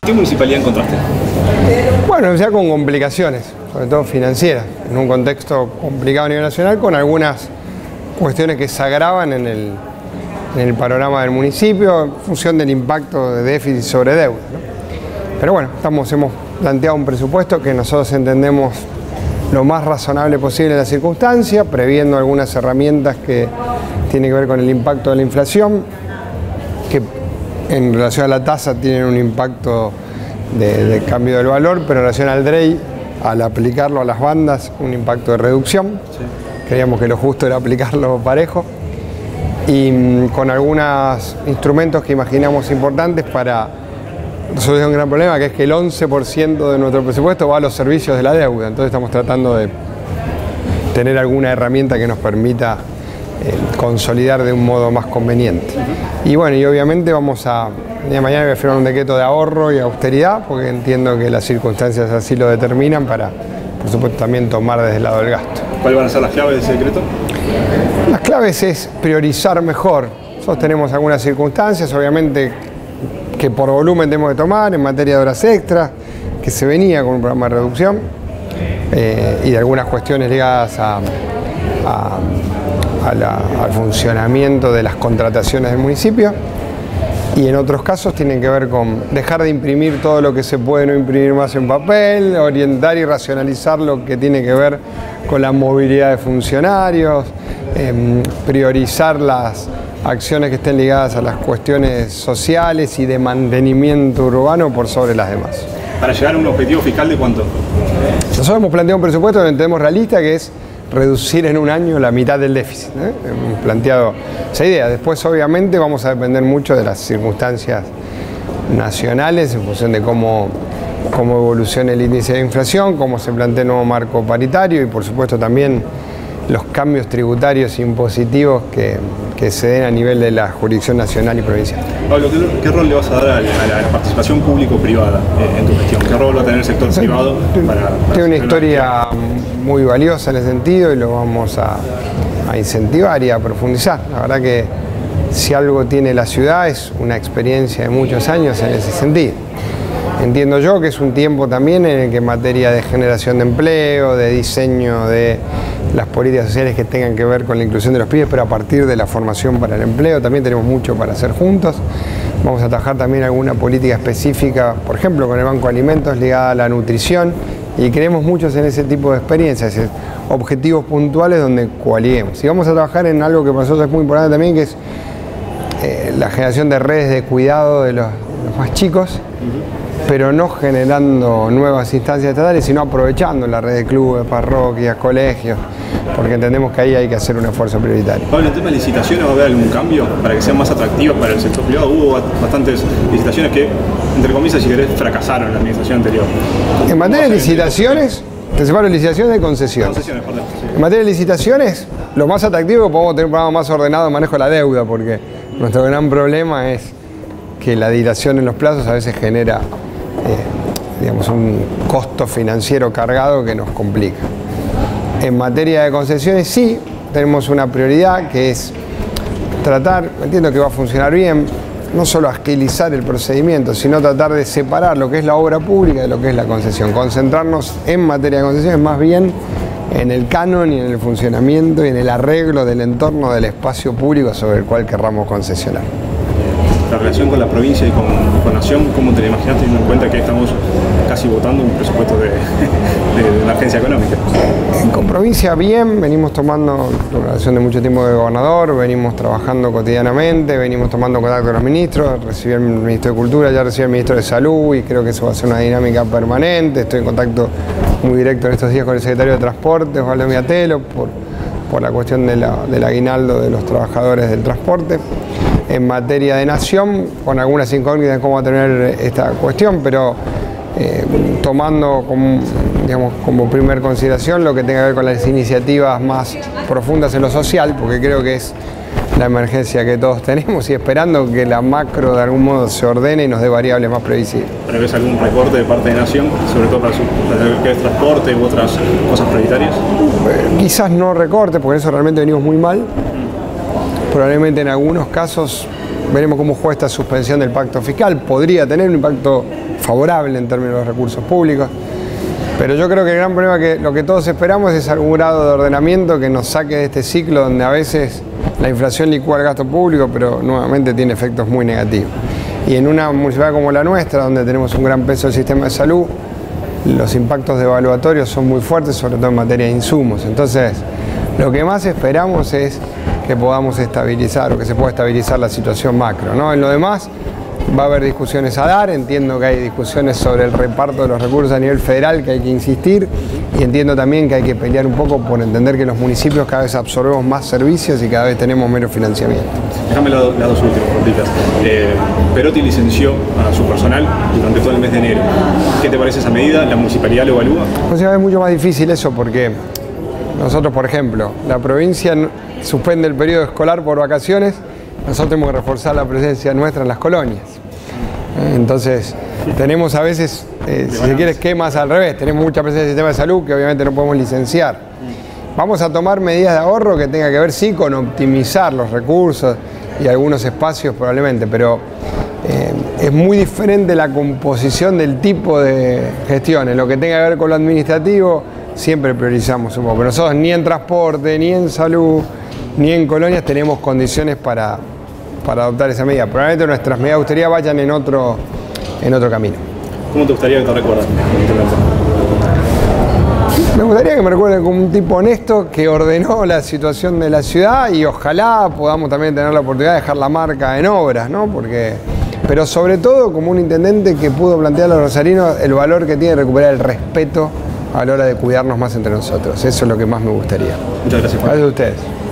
¿Qué municipalidad encontraste? Bueno, ya con complicaciones, sobre todo financieras, en un contexto complicado a nivel nacional, con algunas cuestiones que se agravan en el panorama del municipio en función del impacto de déficit sobre deuda, ¿no? Pero bueno, hemos planteado un presupuesto que nosotros entendemos lo más razonable posible en la circunstancia, previendo algunas herramientas que tienen que ver con el impacto de la inflación, que en relación a la tasa tienen un impacto de cambio del valor, pero en relación al DREI, al aplicarlo a las bandas, un impacto de reducción. Sí. Creíamos que lo justo era aplicarlo parejo. Y con algunos instrumentos que imaginamos importantes para resolver un gran problema, que es que el 11% de nuestro presupuesto va a los servicios de la deuda. Entonces estamos tratando de tener alguna herramienta que nos permita consolidar de un modo más conveniente. Y bueno, y obviamente mañana voy a firmar un decreto de ahorro y austeridad, porque entiendo que las circunstancias así lo determinan, para, por supuesto, también tomar desde el lado del gasto. ¿Cuáles van a ser las claves de ese decreto? Las claves es priorizar mejor. Nosotros tenemos algunas circunstancias, obviamente, que por volumen tenemos que tomar en materia de horas extras, que se venía con un programa de reducción, y de algunas cuestiones ligadas al funcionamiento de las contrataciones del municipio, y en otros casos tienen que ver con dejar de imprimir todo lo que se puede no imprimir más en papel, orientar y racionalizar lo que tiene que ver con la movilidad de funcionarios, priorizar las acciones que estén ligadas a las cuestiones sociales y de mantenimiento urbano por sobre las demás. ¿Para llegar a un objetivo fiscal de cuánto? Nosotros hemos planteado un presupuesto que entendemos realista, que es reducir en un año la mitad del déficit. Hemos planteado esa idea. Después, obviamente, vamos a depender mucho de las circunstancias nacionales en función de cómo evolucione el índice de inflación, cómo se plantea el nuevo marco paritario y, por supuesto, también los cambios tributarios e impositivos que se den a nivel de la jurisdicción nacional y provincial. Pablo, ¿qué rol le vas a dar a la participación público-privada en tu gestión? ¿Qué rol va a tener el sector privado? Tiene una historia muy valiosa en ese sentido y lo vamos a incentivar y a profundizar. La verdad que si algo tiene la ciudad es una experiencia de muchos años en ese sentido. Entiendo yo que es un tiempo también en el que en materia de generación de empleo, de diseño de las políticas sociales que tengan que ver con la inclusión de los pibes, pero a partir de la formación para el empleo, también tenemos mucho para hacer juntos. Vamos a trabajar también alguna política específica, por ejemplo, con el Banco de Alimentos ligada a la nutrición, y creemos muchos en ese tipo de experiencias, objetivos puntuales donde coaliguemos. Y vamos a trabajar en algo que para nosotros es muy importante también, que es la generación de redes de cuidado de los más chicos, pero no generando nuevas instancias estatales, sino aprovechando la red de clubes, parroquias, colegios, porque entendemos que ahí hay que hacer un esfuerzo prioritario. Pablo, ¿en tema de licitaciones va a haber algún cambio para que sean más atractivas para el sector privado? Hubo bastantes licitaciones que, entre comillas, si querés, fracasaron en la administración anterior. En materia de licitaciones, te separo licitaciones de concesiones. Concesiones, perdón. Sí. En materia de licitaciones, lo más atractivo es que podemos tener un programa más ordenado de manejo de la deuda, porque nuestro gran problema es que la dilación en los plazos a veces genera digamos, un costo financiero cargado que nos complica. En materia de concesiones sí, tenemos una prioridad que es tratar, entiendo que va a funcionar bien, no solo agilizar el procedimiento, sino tratar de separar lo que es la obra pública de lo que es la concesión. Concentrarnos en materia de concesiones más bien en el canon y en el funcionamiento y en el arreglo del entorno del espacio público sobre el cual querramos concesionar. La relación con la provincia y con Nación, ¿cómo te la imaginas teniendo en cuenta que estamos casi votando un presupuesto de emergencia económica? Con provincia bien, venimos tomando la relación de mucho tiempo con el gobernador, venimos trabajando cotidianamente, venimos tomando contacto con los ministros, recibí al ministro de Cultura, ya recibí al ministro de Salud y creo que eso va a ser una dinámica permanente. Estoy en contacto muy directo en estos días con el secretario de Transporte, Osvaldo Miatelo, por la cuestión del aguinaldo de los trabajadores del transporte. En materia de Nación, con algunas incógnitas de cómo va a tener esta cuestión, pero tomando como primer consideración lo que tenga que ver con las iniciativas más profundas en lo social, porque creo que es la emergencia que todos tenemos, y esperando que la macro de algún modo se ordene y nos dé variables más previsibles. ¿Pero ves algún recorte de parte de Nación, sobre todo para lo que es transporte u otras cosas prioritarias? Quizás no recorte, porque eso realmente venimos muy mal. Probablemente en algunos casos veremos cómo juega esta suspensión del pacto fiscal. Podría tener un impacto favorable en términos de los recursos públicos. Pero yo creo que el gran problema que lo que todos esperamos es algún grado de ordenamiento que nos saque de este ciclo donde a veces la inflación licúa el gasto público, pero nuevamente tiene efectos muy negativos. Y en una municipalidad como la nuestra, donde tenemos un gran peso del sistema de salud, los impactos devaluatorios son muy fuertes, sobre todo en materia de insumos. Entonces, lo que más esperamos es que podamos estabilizar o que se pueda estabilizar la situación macro, ¿no? En lo demás, va a haber discusiones a dar, entiendo que hay discusiones sobre el reparto de los recursos a nivel federal que hay que insistir y entiendo también que hay que pelear un poco por entender que los municipios cada vez absorbemos más servicios y cada vez tenemos menos financiamiento. Déjame las dos últimas preguntitas. Perotti licenció a su personal durante todo el mes de enero. ¿Qué te parece esa medida? ¿La municipalidad lo evalúa? Pues es mucho más difícil eso porque nosotros, por ejemplo, la provincia suspende el periodo escolar por vacaciones. Nosotros tenemos que reforzar la presencia nuestra en las colonias. Entonces, tenemos a veces, si se quiere, esquemas al revés. Tenemos mucha presencia del sistema de salud que obviamente no podemos licenciar. Vamos a tomar medidas de ahorro que tenga que ver, sí, con optimizar los recursos y algunos espacios probablemente, pero es muy diferente la composición del tipo de gestiones. Lo que tenga que ver con lo administrativo, siempre priorizamos un poco. Pero nosotros ni en transporte, ni en salud, ni en colonias tenemos condiciones para adoptar esa medida. Probablemente nuestras medidas de austeridad vayan en otro camino. ¿Cómo te gustaría que te recuerden? Me gustaría que me recuerden como un tipo honesto que ordenó la situación de la ciudad y ojalá podamos también tener la oportunidad de dejar la marca en obras, ¿no? Pero sobre todo como un intendente que pudo plantear a los rosarinos el valor que tiene recuperar el respeto a la hora de cuidarnos más entre nosotros. Eso es lo que más me gustaría. Muchas gracias, Juan. Gracias a ustedes.